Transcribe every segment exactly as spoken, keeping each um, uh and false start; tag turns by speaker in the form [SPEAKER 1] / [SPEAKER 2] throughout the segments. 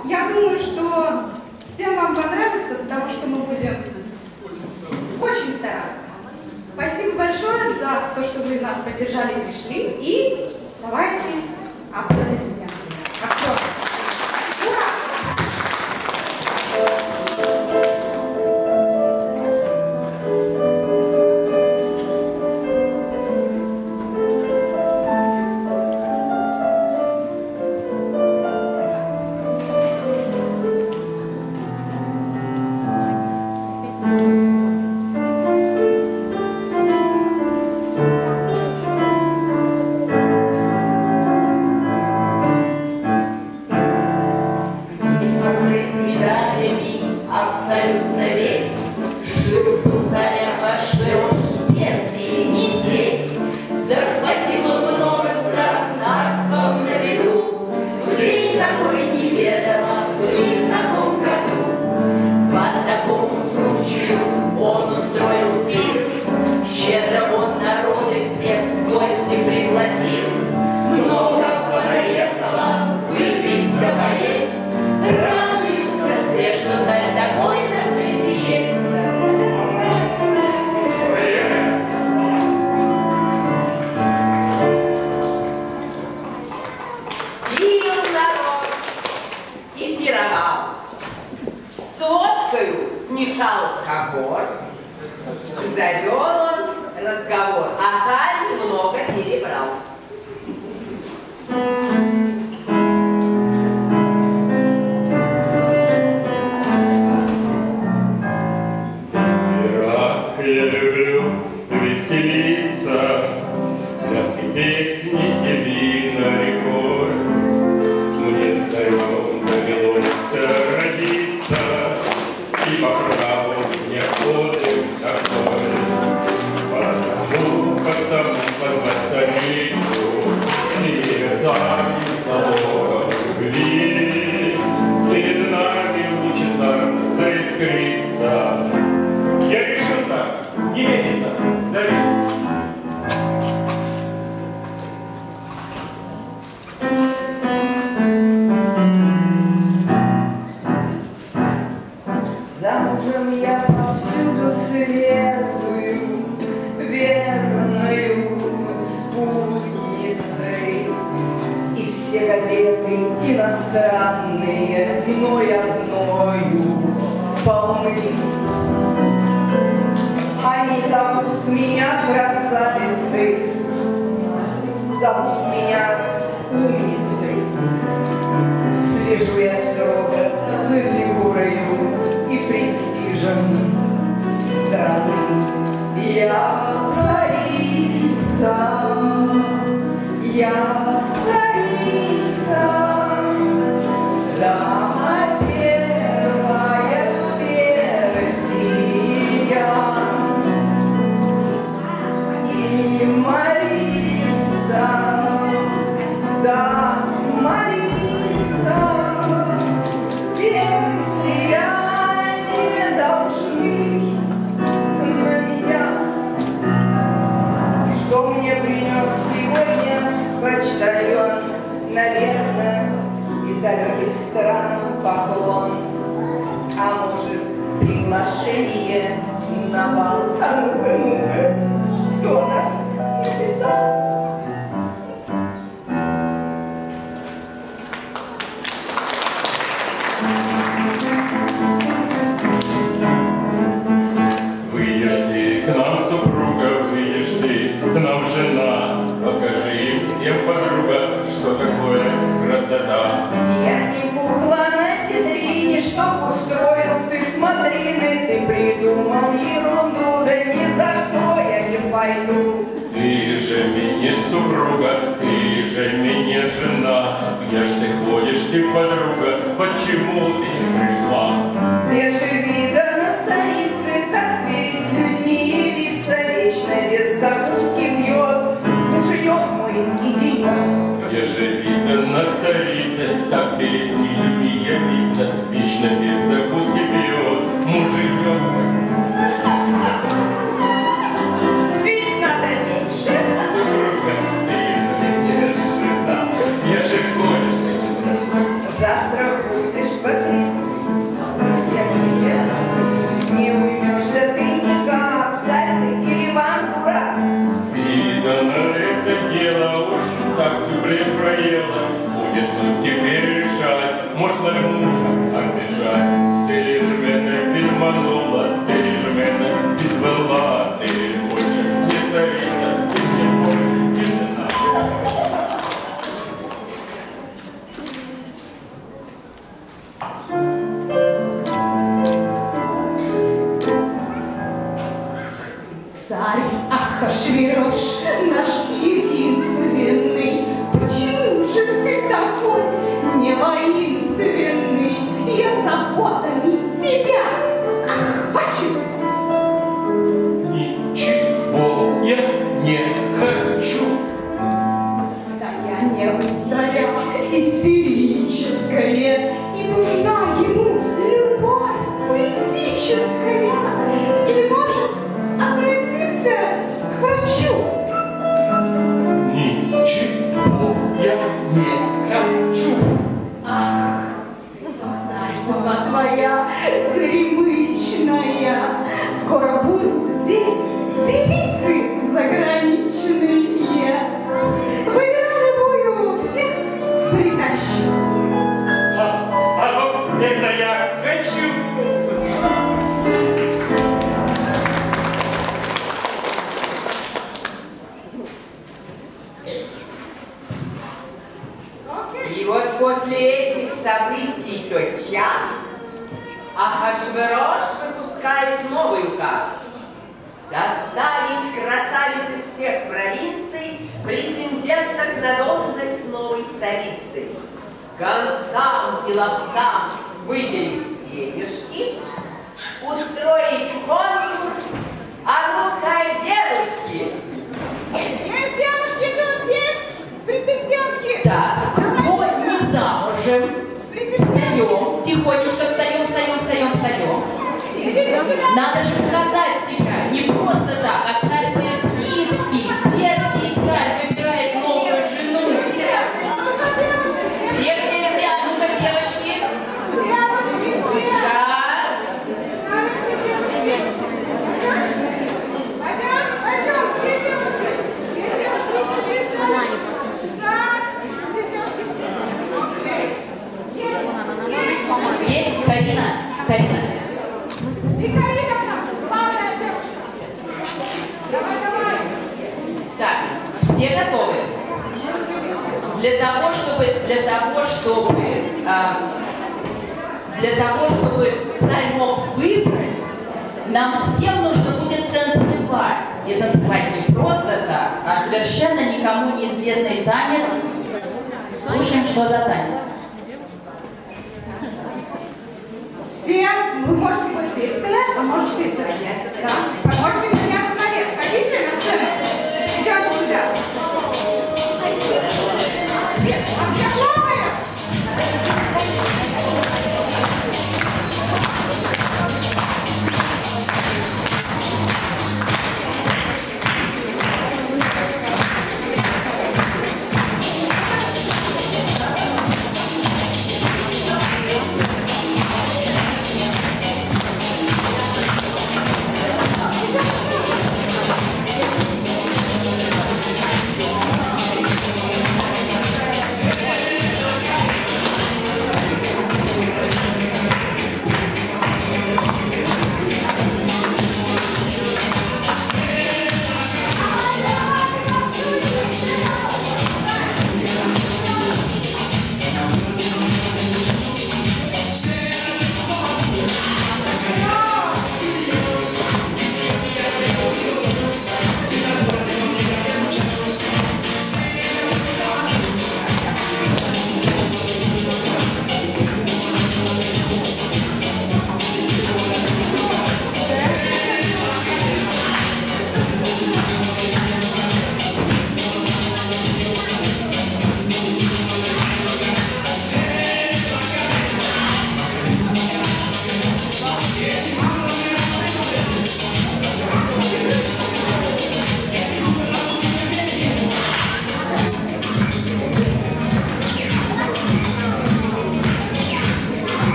[SPEAKER 1] я думаю, что всем вам понравится, потому что мы будем очень стараться. Спасибо большое за то, что вы нас поддержали и пришли. И давайте аплодисменты. Актер. Ура!
[SPEAKER 2] Абсолютно весь жил царя ваш пирог, Персии не здесь. Захватил он много стран, царством на виду. В день такой неведомо, ни в каком году. По такому случаю он устроил пир. Щедро он народы всех в гости пригласил. Много понаехало, выпить да поесть. Радуются все, что царь такой на свете есть. Пил народ и пировал. С водкою смешал алкоголь. Завел он разговор, а царь немного перебрал.
[SPEAKER 3] Я люблю веселиться, пляски, песни и вина рекой. Мне царем довелось родиться, и по праву мне подвиг такой. Потому, потому позвать царицу, и дать залогом любви. Перед нами лучезарно заискрится. Я решил так, немедленно, зови.
[SPEAKER 2] Замужем я повсюду следую верною спутницей, и все газеты иностранные мной одною полны. Они зовут меня красавицей, зовут меня умницей. Слежу я строго за фигурою и престижем страны. Я царица, я царица, дама первая Персия. И Мариса, да, Мариса, Персия. Что мне принес сегодня почтальон, наверное, из далеких стран поклон, а может, приглашение на бал. А ну-ка, ну-ка, кто нам написал?
[SPEAKER 3] Выйдешь ты к нам, супруга, выйдешь ты к нам, жена. Покажи им всем, подруга, что такое красота.
[SPEAKER 2] Я не кукла на витрине, чтоб устроил ты смотрины. Ты придумал ерунду, да ни за что я не пойду.
[SPEAKER 3] Ты же мне супруга, ты же мне жена. Где ж ты ходишь, ты подруга, почему ты не пришла?
[SPEAKER 2] Где же видано царицы, так перед людьми явиться, вечно без закуски пьет муженек мой идиот.
[SPEAKER 3] Где же видно царица, так перед людьми явиться, вечно без закуски пьет муженек мой.
[SPEAKER 2] Ведь надо меньше.
[SPEAKER 3] Супруга, ты же мне жена, где же ходишь ты?
[SPEAKER 2] Завтра будешь
[SPEAKER 3] можна ли мужа обіжать? Ти ж мене підманула, ти ж мене підвела, ти хочеш не цариця, ти не хочеш не цариця.
[SPEAKER 1] Царь Ахашвирош, наш единственный, почему же ты такой не воинственный? Я заботами тебя охвачу.
[SPEAKER 3] Ничего я не хочу.
[SPEAKER 1] Состояние у царя истерическое, и нужна ему любовь поэтическая. Или, может, обратимся к врачу?
[SPEAKER 3] Ничего я не хочу.
[SPEAKER 1] Ах, царь твоя горемычная, скоро будут здесь девицы заграничные. Выбирай любую, всех притащу.
[SPEAKER 3] А, а вот это я хочу.
[SPEAKER 2] И вот после этих событий тот час Ахашвирош выпускает новый указ. Доставить красавиц из всех провинций, претенденток на должность новой царицы. Гонцам и ловцам выделить денежки, устроить конкурс. А ну-ка, девушки!
[SPEAKER 1] Есть девушки, тут есть претендентки.
[SPEAKER 4] Так, кто не замужем? Встаем, тихонечко встаем, встаем, встаем, встаем. Надо же показать себя, не просто так, а царь персидский. Персий царь выбирает новую жену. Все, все, все, а ну-ка, девочки. Да. Есть Карина? Карина. Так, все готовы? Для того, чтобы, для того, чтобы, а, для того, чтобы царь мог выбрать, нам всем нужно будет танцевать. И танцевать не просто так, а совершенно никому неизвестный танец. Слушаем, что за танец.
[SPEAKER 1] Все, вы можете вот здесь стоять, а можете и стоять. Да? А можете подняться наверх. Хотите на сцену? Идемте сюда. А все хлопаем?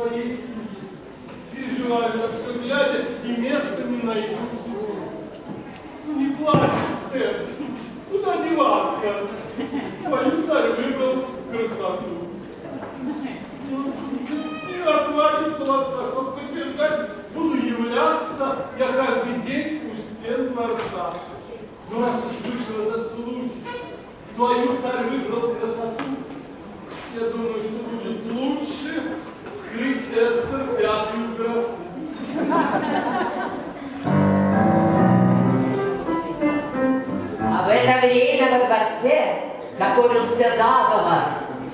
[SPEAKER 5] своей семье. Переживаю на все глядя и места не найду. Ну не плачь, Стэн. Куда деваться? Твою царь выбрал красоту. Ну, не отвадит молодца, хоть побежать, буду являться я каждый день у стен дворца. Ну раз уж вышел этот случай, твою царь выбрал красоту, я думаю, что будет лучше скрыть Эстер пятую графу.
[SPEAKER 2] А в это время во дворце готовился заговор.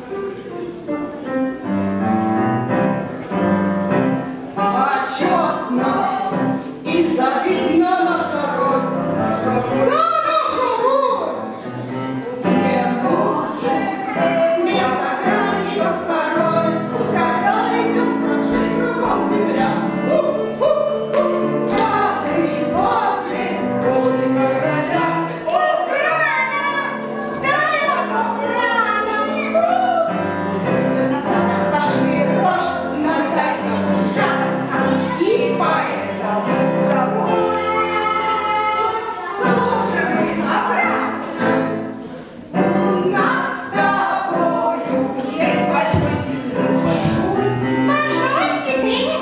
[SPEAKER 6] Почетно и завидна наша роль, наша роль, да, наша роль. Не может вместо храмников король, когда идет прошить кругом земля. Жадный, подлый, годы короля. Охрана! Встает охрана! Пошли ложь на тайну ужасно, и поэтому с тобой служим напрасно. У нас с тобою есть большой секрет, большой секрет, большой секрет.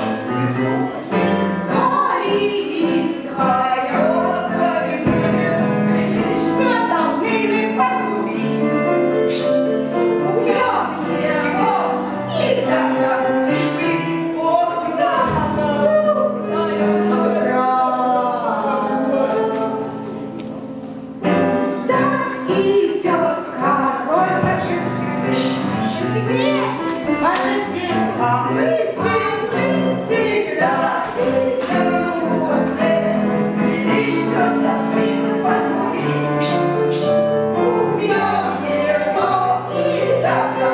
[SPEAKER 6] Истории твое оставим себе, что должны мы погубить. Убьем его и тогда быть Бог давно встает Так идет король большой секрет, большой секрет, а мы все, мы всегда идем после, и что должны мы погубить. Убьем его и тогда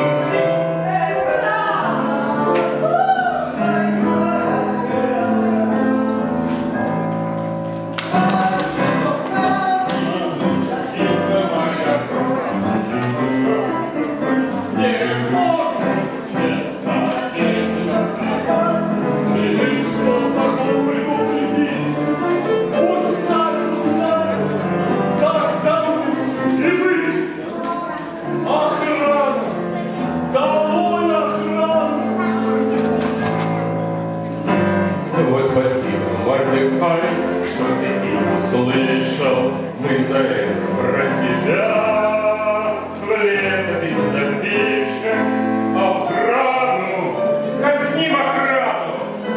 [SPEAKER 3] Вот спасибо, Мордекай, что ты и услышал. Мы за это про тебя в летопись запишем. Охрану, казним охрану.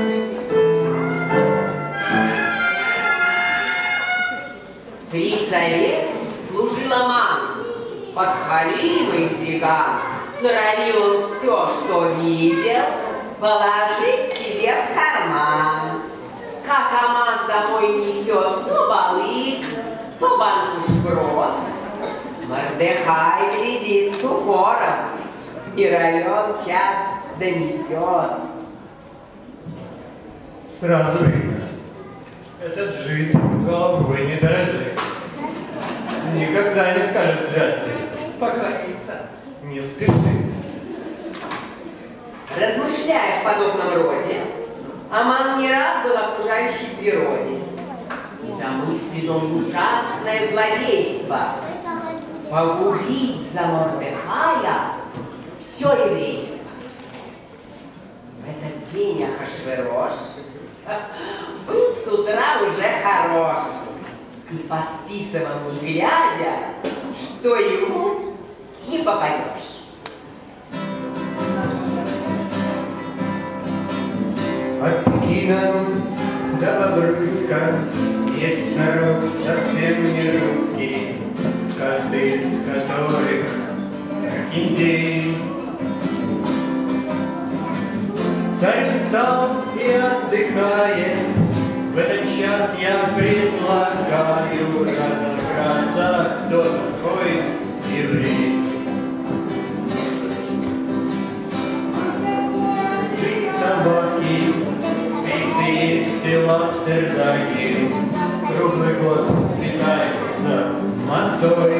[SPEAKER 2] При царе служил Аман, подхалимый интриган, норовил он все, что видел, положить себе в карман. Как Аман домой несет то балык, то банку шпрот, Мордекай глядит с укором, не равен час донесет.
[SPEAKER 7] Сразу видно, этот жид головой не дорожит. Никогда не скажет здрасте.
[SPEAKER 6] поклониться.
[SPEAKER 7] Не спеши.
[SPEAKER 2] Размышляя в подобном роде, Аман не раз был окружающей природе. И замыслил он ужасное злодейство — погубить за Мордекая все еврейство. В этот день Ахашверош был с утра уже хорош и подписывал, глядя, что ему не попадешь.
[SPEAKER 7] От Пекина до Бобруйска есть народ совсем не русский, каждый из которых как индей. Царь устал и отдыхает, в этот час я предлагаю разобраться, кто такой еврей. Собаки, пейсы есть села, сердаки, круглый год питаются мацой.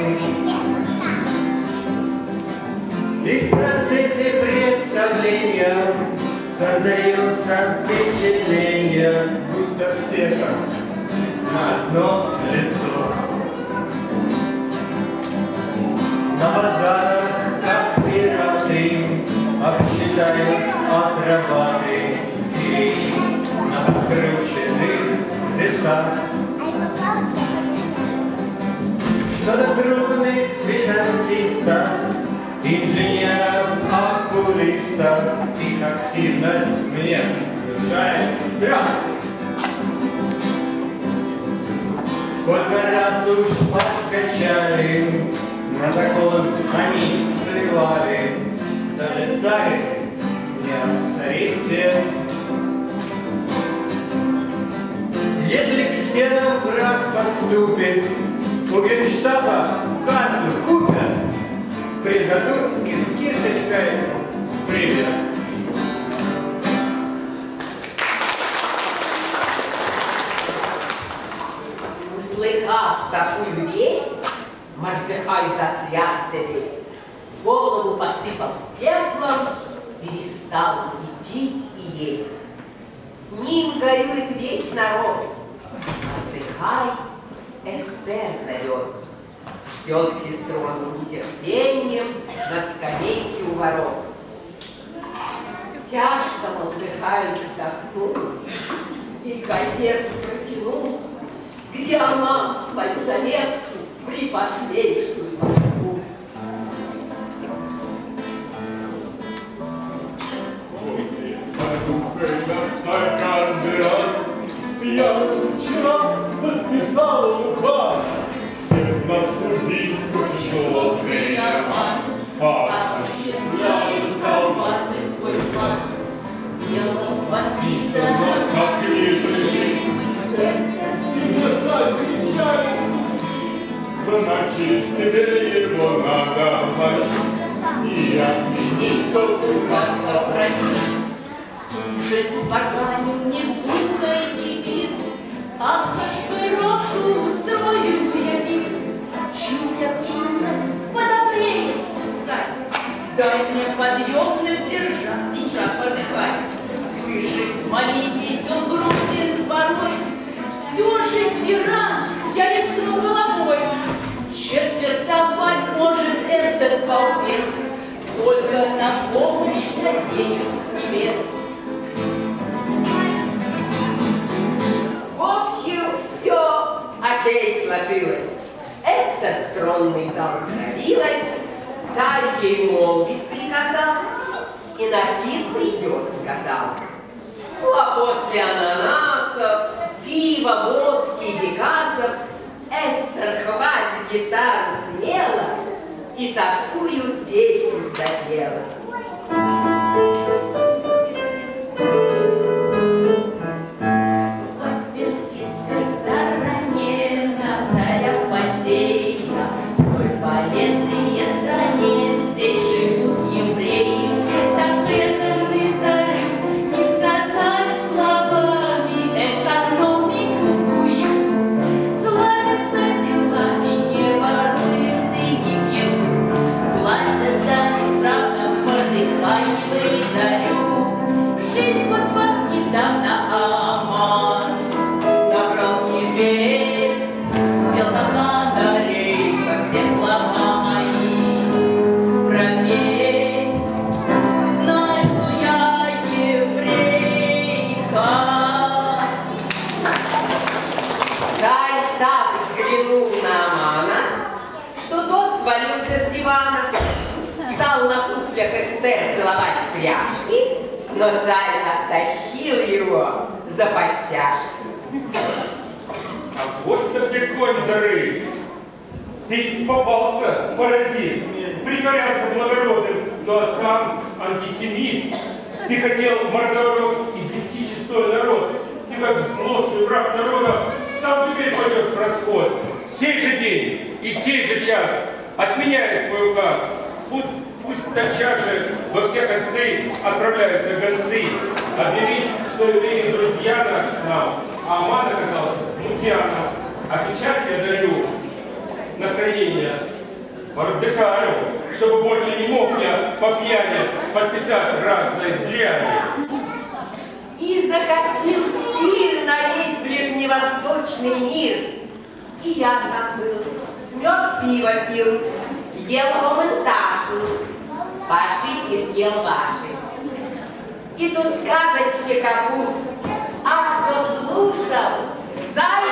[SPEAKER 7] И в процессе представления Создается впечатление, будто все там на одно лицо. На базарах, как пираты, обсчитают отрабаты и на подкрученных лесах. Что-то крупных финансистов, инженеров, окулистов, их активность мне внушает страх. Сколько раз уж подкачали, на закон они плевали, даже царь не авторитет. Если к стенам враг подступит, у генштаба карту купят, придадут и с кисточкой привет.
[SPEAKER 2] Услыхав такую весть, Мордехай затрясся весь, голову посыпал пеплом, перестал и пить, и есть. С ним горюет весь народ. Мордехай Эстер зовет. Ждет сестру он с нетерпением на скамейке у ворот. Тяжко Мордехай вздохнул и газету протянул, где Аман свою заметку приподлейшую нашел.
[SPEAKER 5] Царь каждый раз я вчера подписал указ. Всех нас убить хочешь лодный роман.
[SPEAKER 2] Осуществляет коварный свой план. Дело подписано,
[SPEAKER 5] как не души. Глаза кричали, значит тебе его надо мочить и отменить тот указ.
[SPEAKER 2] попросить. Жить с варварем не с булкой не вид, а наш рожу устроим я вид. Чуть отменно подобреет пускай, дай мне подъемных держать, деньжат подыхай. Вы же молитесь, он грузин порой, все же тиран, я рискну головой. Четвертовать может этот балбес, только на помощь надеюсь с небес. В общем, все окей сложилось. Эстер в тронный зал провалилась, царь ей молвить приказал, и на пир придет, сказал. Ну, а после ананасов, пива, водки и бекасов Эстер хватит гитару смело и такую песню запела. В персидской стороне на царя Потея, столь полезные стране, здесь живут евреи, все так преданы царю, не сказать словами экономику куют, славятся делами, не воруют и не пьют, платят да исправно Мордехай еврей царю. Жизнь вот спас недавно Аман, набрал книжей, пел заканарей, как все слова мои пропей. Знай, что я еврейка. Царь так взглянул на Амана, что тот свалился с дивана, стал на туфлях Эстер целовать пряжки, но царь оттащил его за подтяжки.
[SPEAKER 3] А вот так ты конь зарыт. Ты попался, паразит, притворялся благородным, но сам антисемит. Ты хотел Мордорог извести чистой народ. Ты как злостный враг народа сам теперь пойдешь в расход. Сей же день и сей же час, отменяя свой указ, пусть, пусть тотчас же во все концы отправляются гонцы, объявить, что евреи друзья наши нам, а Аман оказался смутьяном. А печать я дарю настроение Мордехаю, чтобы больше не мог я по пьяни подписать разные дряни.
[SPEAKER 2] закатил пир на весь ближневосточный мир. И я там был, мед пиво пил, ел гоменташу, по ошибке съел ваши. И тут сказочки какую, а кто слушал, за